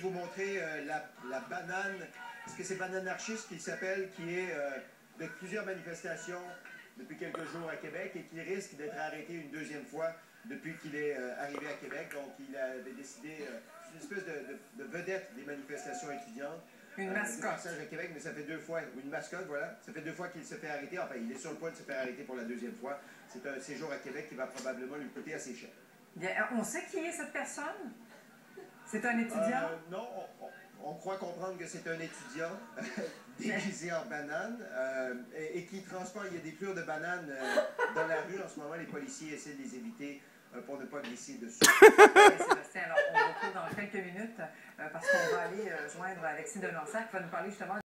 vous montrer la banane, est-ce que c'est banane anarchiste qui s'appelle, qui est de plusieurs manifestations depuis quelques jours à Québec et qui risque d'être arrêté une deuxième fois depuis qu'il est arrivé à Québec. Donc il avait décidé, c'est une espèce de vedette des manifestations étudiantes. Une mascotte. De passage à Québec, mais ça fait 2 fois, une mascotte, voilà. Ça fait 2 fois qu'il se fait arrêter. Enfin, il est sur le point de se faire arrêter pour la 2e fois. C'est un séjour à Québec qui va probablement lui coûter assez cher. Bien, on sait qui est cette personne? C'est un étudiant? Non, on croit comprendre que c'est un étudiant déguisé en banane et qui transporte. Il y a des plures de bananes dans la rue. En ce moment, les policiers essaient de les éviter pour ne pas glisser dessus. Sébastien, alors on retrouve dans quelques minutes parce qu'on va aller joindre Alexis Delansac qui va nous parler justement